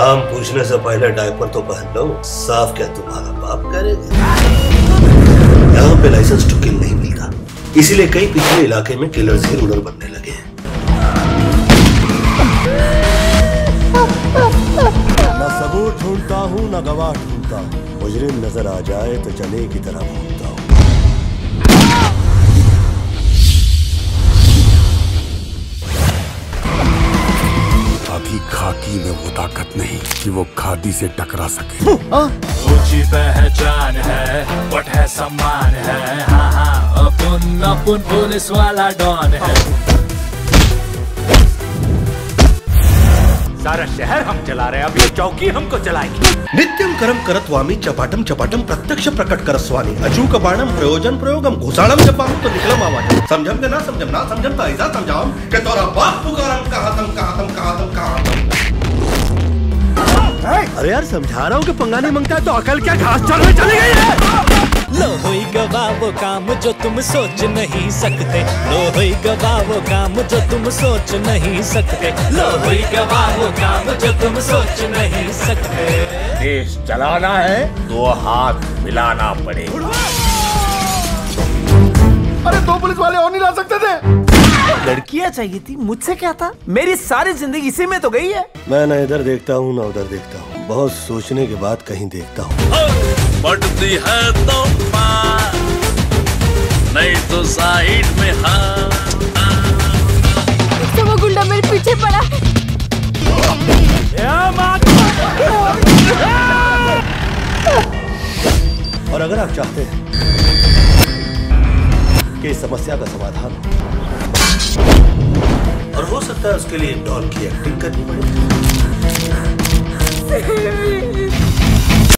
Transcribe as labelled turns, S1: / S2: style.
S1: नाम पूछने से पहले डायपर तो पहन लो। साफ क्या तुम्हारा बाप करेगा? यहाँ पे लाइसेंस टू किल नहीं मिलता, इसीलिए कई पिछले इलाके में किलर्स ही रूलर बनने लगे हैं।
S2: न सबूत ढूंढता हूँ न गवाह ढूंढता हूँ, मुजरिम नजर आ जाए तो चने की तरह भूनता हूँ।
S3: अभी खाकी में वो ताकत नहीं कि वो खादी से टकरा सके।
S4: ऊंची पहचान है, वट है सम्मान है, हाँ हाँ अपन पुलिस वाला डॉन है। सारा शहर हम चला रहे हैं, अब ये चौकी हमको चलाएगी।
S1: नित्यम करम करत्वामी चपाटम चपाटम प्रत्यक्ष प्रकट करस्वामी अचूक बाणम प्रयोजन प्रयोगम घुसाड़म जपाम तो निकलम आवाज। समझम के ना समझम तो ऐसा समझाओ कि तोरा बाप पुकारम कहातम।
S2: अरे यार समझा रहा हूँ कि पंगा नहीं मांगता है तो अकल क्या घास चढ़ने चली गई है।
S5: लो होई गवाह वो काम जो तुम सोच नहीं सकते, लो होई गवाह वो काम जो तुम सोच नहीं सकते, लो होई गवाह वो काम जो तुम सोच नहीं सकते।
S4: देश चलाना है तो हाथ मिलाना पड़ेगा।
S2: अरे दो पुलिस वाले और नहीं ला सकते थे?
S6: लड़कियां चाहिए थी, मुझसे क्या था? मेरी सारी जिंदगी इसी में तो गई है।
S1: मैं न इधर देखता हूँ न उधर देखता हूँ, बहुत सोचने के बाद कहीं देखता हूँ।
S7: बढ़ती है तो मार, नहीं तो साइड में हाँ।
S8: तो वो गुंडा मेरे पीछे पड़ा।
S1: और अगर आप चाहते हैं कि इस समस्या का समाधान हो, और हो सकता है उसके लिए डॉन की एक्टिंग करनी पड़े।